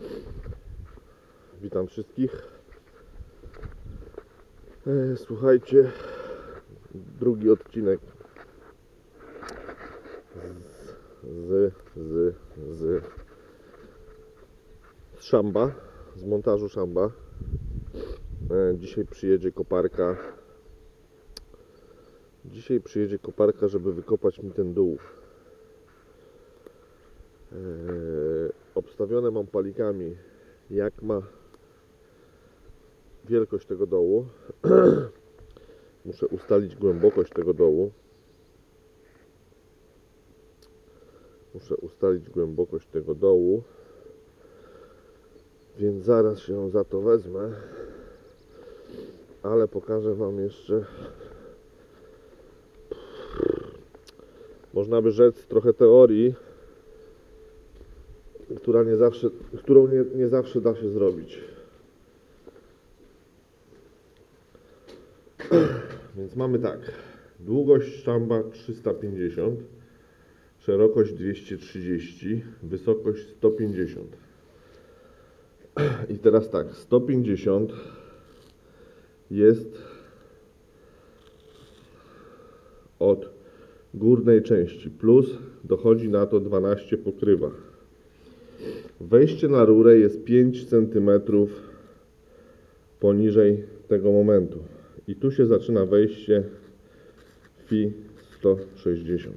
Witam wszystkich. Słuchajcie, drugi odcinek z szamba, z montażu szamba. Dzisiaj przyjedzie koparka. Żeby wykopać mi ten dół. Obstawione mam palikami, jak ma wielkość tego dołu. Muszę ustalić głębokość tego dołu. Więc zaraz się za to wezmę. Ale pokażę wam jeszcze, można by rzec, trochę teorii, którą nie zawsze da się zrobić. Więc mamy tak, długość szamba 350, szerokość 230, wysokość 150. I teraz tak, 150 jest od górnej części, plus dochodzi na to 12 pokrywa. Wejście na rurę jest 5 cm poniżej tego momentu. I tu się zaczyna wejście FI 160.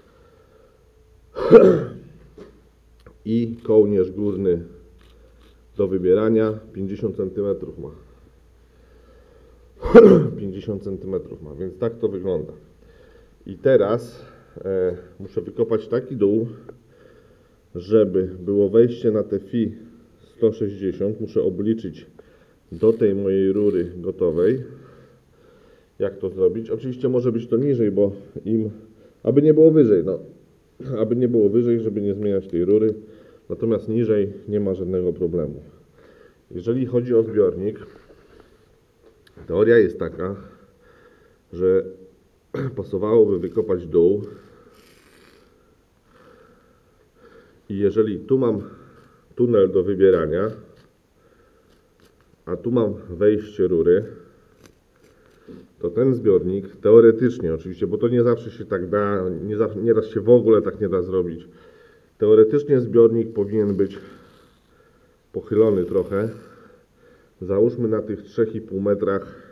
I kołnierz górny do wybierania 50 cm ma. 50 cm ma, więc tak to wygląda. I teraz muszę wykopać taki dół, żeby było wejście na te FI 160. Muszę obliczyć do tej mojej rury gotowej. Jak to zrobić? Oczywiście może być to niżej, bo aby nie było wyżej, żeby nie zmieniać tej rury. Natomiast niżej nie ma żadnego problemu. Jeżeli chodzi o zbiornik, teoria jest taka, że pasowałoby wykopać dół i jeżeli tu mam tunel do wybierania, a tu mam wejście rury, to ten zbiornik, teoretycznie oczywiście, bo to nie zawsze się tak da, nieraz się w ogóle tak nie da zrobić. Teoretycznie zbiornik powinien być pochylony trochę. Załóżmy na tych 3,5 metrach,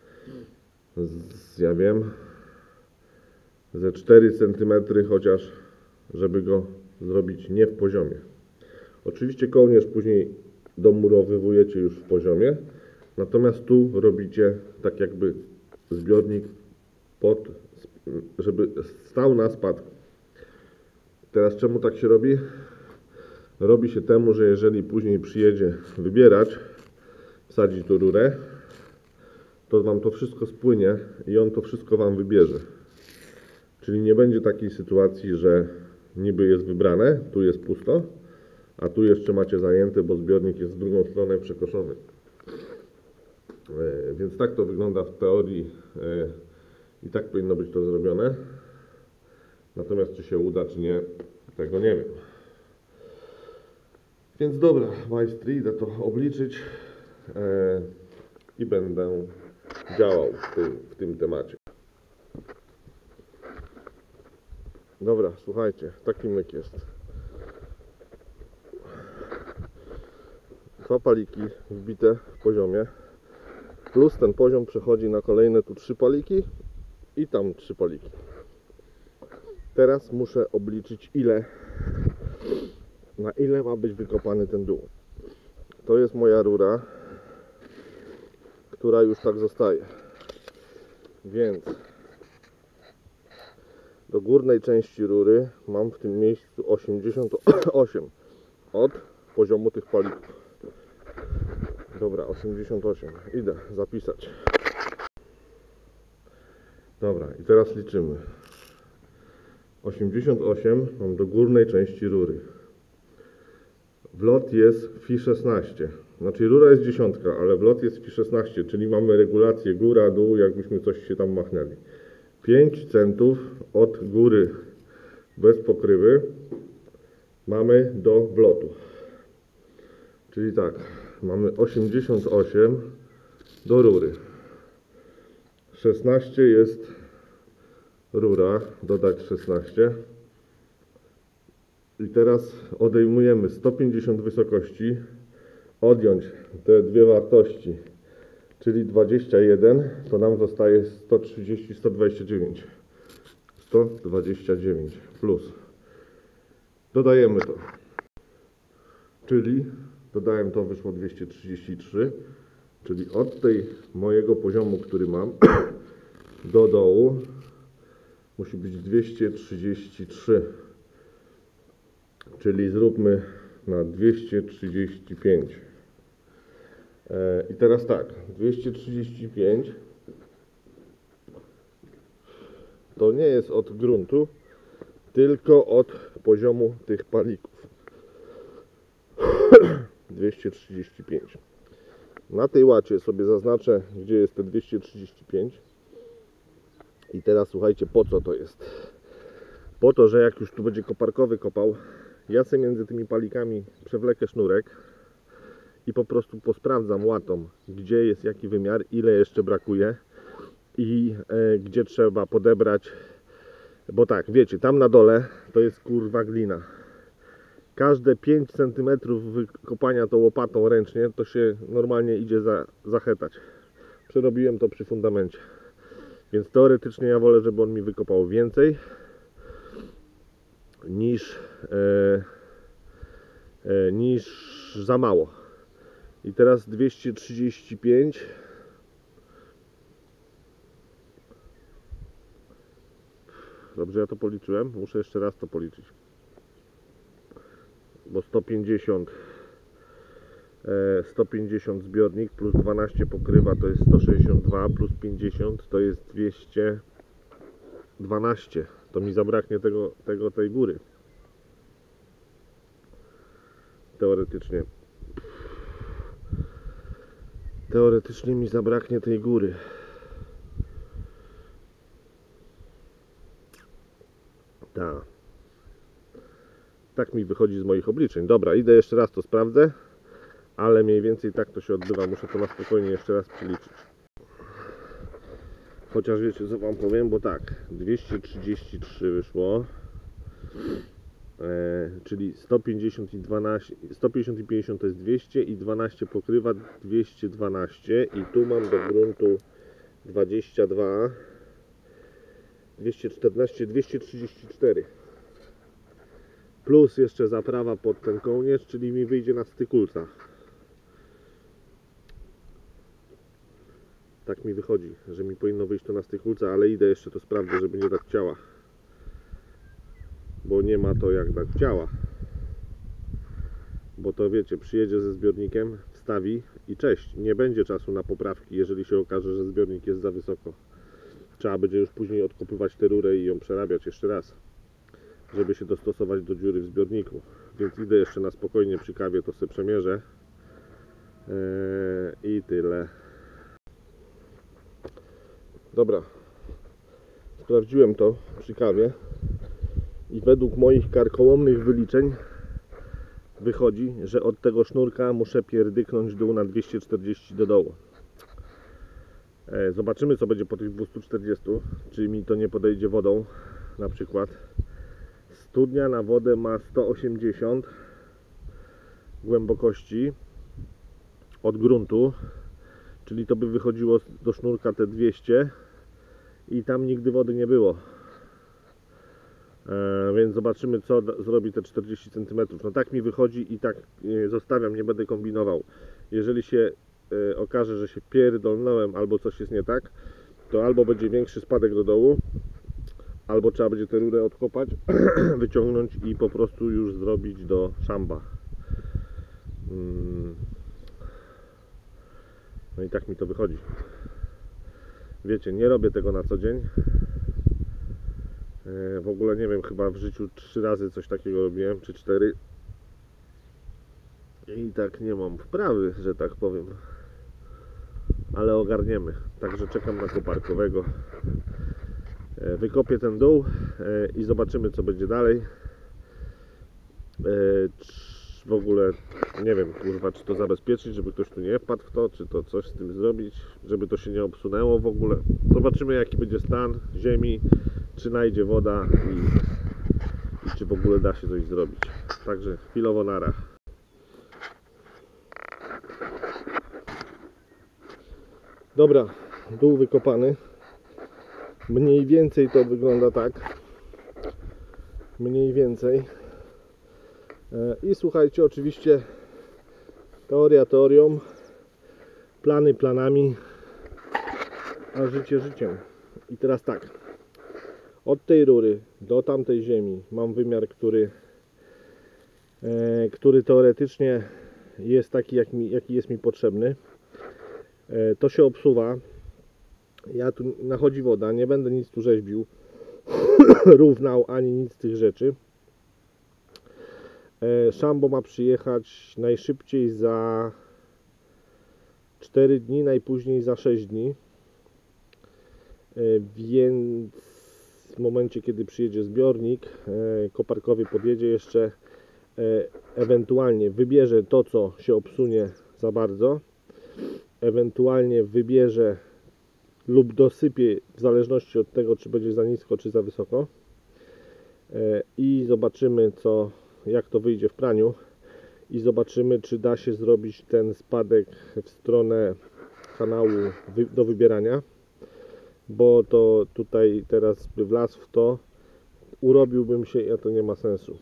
ja wiem, ze 4 cm chociaż, żeby go zrobić nie w poziomie. Oczywiście kołnierz później domurowywujecie już w poziomie, natomiast tu robicie tak jakby zbiornik żeby stał na spadku. Teraz czemu tak się robi? Robi się temu, że jeżeli później przyjedzie wybierać, wsadzi tu rurę, to wam to wszystko spłynie i on to wszystko wam wybierze. Czyli nie będzie takiej sytuacji, że niby jest wybrane, tu jest pusto, a tu jeszcze macie zajęte, bo zbiornik jest w drugą stronę przekoszony. Więc tak to wygląda w teorii i tak powinno być to zrobione. Natomiast czy się uda, czy nie, tego nie wiem. Więc dobra, majstry, idę to obliczyć i będę działał w tym temacie. Dobra, słuchajcie, taki myk jest. 2 paliki wbite w poziomie, plus ten poziom przechodzi na kolejne tu 3 paliki i tam 3 paliki. Teraz muszę obliczyć na ile ma być wykopany ten dół. To jest moja rura, która już tak zostaje. Więc do górnej części rury mam w tym miejscu 88 od poziomu tych palików. Dobra, 88. Idę zapisać. Dobra, i teraz liczymy. 88 mam do górnej części rury. Wlot jest FI 16. Znaczy rura jest 10, ale wlot jest FI 16, czyli mamy regulację góra, dół, jakbyśmy coś się tam machnęli. 5 centów od góry bez pokrywy mamy do wlotu. Czyli tak, mamy 88 do rury. 16 jest rura, dodać 16. I teraz odejmujemy 150 wysokości, odjąć te dwie wartości, czyli 21, to nam zostaje 130, 129. 129 plus. Dodajemy to. Czyli dodałem to, wyszło 233. Czyli od tej mojego poziomu, który mam, do dołu musi być 233. Czyli zróbmy na 235. I teraz tak, 235 to nie jest od gruntu, tylko od poziomu tych palików. 235. Na tej łacie sobie zaznaczę, gdzie jest te 235. I teraz słuchajcie, po co to jest? Po to, że jak już tu będzie koparkowy kopał, ja sobie między tymi palikami przewlekę sznurek i po prostu posprawdzam łatą, gdzie jest jaki wymiar, ile jeszcze brakuje i gdzie trzeba podebrać. Bo tak, wiecie, tam na dole to jest kurwa glina. Każde 5 cm wykopania tą łopatą ręcznie, to się normalnie idzie zachetać. Przerobiłem to przy fundamencie. Więc teoretycznie ja wolę, żeby on mi wykopał więcej niż za mało. I teraz 235. Dobrze ja to policzyłem? Muszę jeszcze raz to policzyć. Bo 150 zbiornik plus 12 pokrywa to jest 162 plus 50 to jest 212. To mi zabraknie tej góry. Teoretycznie. Teoretycznie mi zabraknie tej góry. Tak mi wychodzi z moich obliczeń. Dobra, idę jeszcze raz to sprawdzę, ale mniej więcej tak to się odbywa. Muszę to na spokojnie jeszcze raz przeliczyć. Chociaż wiecie co wam powiem, bo tak, 233 wyszło, czyli 150 i 12, 150 i 50 to jest 200 i 12 pokrywa 212 i tu mam do gruntu 22, 214, 234. Plus jeszcze zaprawa pod ten kołnierz, czyli mi wyjdzie na stykulca. Tak mi wychodzi, że mi powinno wyjść to na stykulca, ale idę jeszcze to sprawdzę, żeby nie dać ciała. Bo nie ma to jak dać ciała. Bo to wiecie, przyjedzie ze zbiornikiem, wstawi i cześć. Nie będzie czasu na poprawki, jeżeli się okaże, że zbiornik jest za wysoko. Trzeba będzie już później odkopywać tę rurę i ją przerabiać jeszcze raz, żeby się dostosować do dziury w zbiorniku. Więc idę jeszcze na spokojnie przy kawie, to sobie przemierzę. I tyle. Dobra. Sprawdziłem to przy kawie i według moich karkołomnych wyliczeń wychodzi, że od tego sznurka muszę pierdyknąć dół na 240 do dołu. Zobaczymy co będzie po tych 240, czy mi to nie podejdzie wodą na przykład. Studnia na wodę ma 180 głębokości od gruntu, czyli to by wychodziło do sznurka te 200 i tam nigdy wody nie było. Więc zobaczymy co zrobi te 40 cm. No tak mi wychodzi i tak zostawiam, nie będę kombinował. Jeżeli się okaże, że się pierdolnąłem albo coś jest nie tak, to albo będzie większy spadek do dołu, albo trzeba będzie tę rurę odkopać, wyciągnąć i po prostu już zrobić do szamba. No i tak mi to wychodzi. Wiecie, nie robię tego na co dzień. W ogóle nie wiem, chyba w życiu 3 razy coś takiego robiłem, czy 4. I tak nie mam wprawy, że tak powiem. Ale ogarniemy. Także czekam na koparkowego. Wykopię ten dół i zobaczymy co będzie dalej. też w ogóle nie wiem, kurwa, czy to zabezpieczyć, żeby ktoś tu nie wpadł w to, czy to coś z tym zrobić, żeby to się nie obsunęło w ogóle. Zobaczymy, jaki będzie stan ziemi, czy najdzie woda i czy w ogóle da się coś zrobić. Także chwilowo nara. Dobra, dół wykopany. Mniej więcej to wygląda tak. Mniej więcej. I słuchajcie, oczywiście teoria teorią, plany planami, a życie życiem. I teraz tak, od tej rury do tamtej ziemi mam wymiar, który teoretycznie jest taki, jaki jest mi potrzebny. To się obsuwa. Ja tu nachodzi woda, nie będę nic tu rzeźbił, równał ani nic z tych rzeczy. Szambo ma przyjechać najszybciej za 4 dni, najpóźniej za 6 dni. Więc w momencie, kiedy przyjedzie zbiornik, koparkowy podjedzie jeszcze, ewentualnie wybierze to, co się obsunie za bardzo, ewentualnie wybierze lub dosypie, w zależności od tego, czy będzie za nisko, czy za wysoko, i zobaczymy, jak to wyjdzie w praniu, i zobaczymy, czy da się zrobić ten spadek w stronę kanału do wybierania, bo to tutaj teraz by wlazł w to, urobiłbym się, a to nie ma sensu.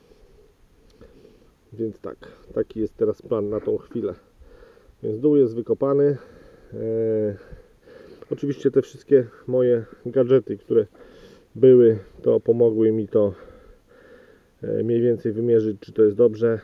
Więc tak, taki jest teraz plan na tą chwilę. Więc dół jest wykopany. Oczywiście te wszystkie moje gadżety, które były, to pomogły mi to mniej więcej wymierzyć, czy to jest dobrze.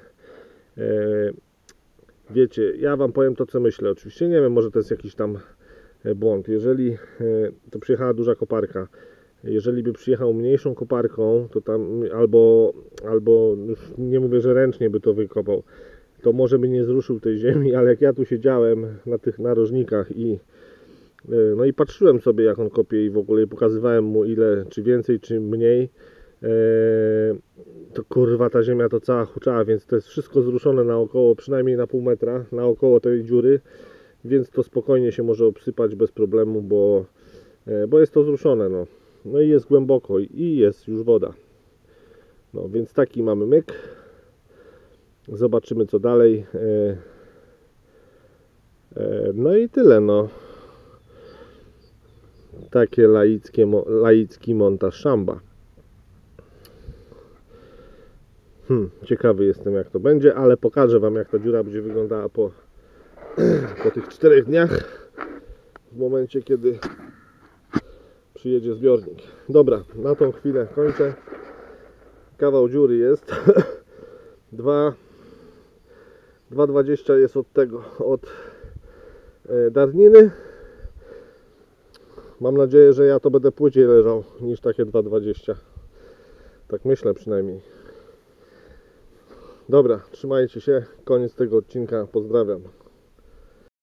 Wiecie, ja wam powiem to, co myślę. Oczywiście nie wiem, może to jest jakiś tam błąd. Jeżeli to przyjechała duża koparka, jeżeli by przyjechał mniejszą koparką, to tam albo już nie mówię, że ręcznie by to wykopał, to może by nie zruszył tej ziemi, ale jak ja tu siedziałem na tych narożnikach no i patrzyłem sobie, jak on kopie, i w ogóle pokazywałem mu, ile, czy więcej, czy mniej, to kurwa ta ziemia to cała huczała, więc to jest wszystko zruszone naokoło, przynajmniej na pół metra naokoło tej dziury, więc to spokojnie się może obsypać bez problemu, bo jest to zruszone, no i jest głęboko i jest już woda. No więc taki mamy myk. Zobaczymy, co dalej. No i tyle, no. Takie laicki montaż szamba. Ciekawy jestem, jak to będzie, ale pokażę wam, jak ta dziura będzie wyglądała po tych 4 dniach, w momencie, kiedy przyjedzie zbiornik. Dobra, na tą chwilę kończę. Kawał dziury jest. 2,20 jest od darniny. Mam nadzieję, że ja to będę płyciej leżał niż takie 2,20. Tak myślę przynajmniej. Dobra, trzymajcie się. Koniec tego odcinka. Pozdrawiam.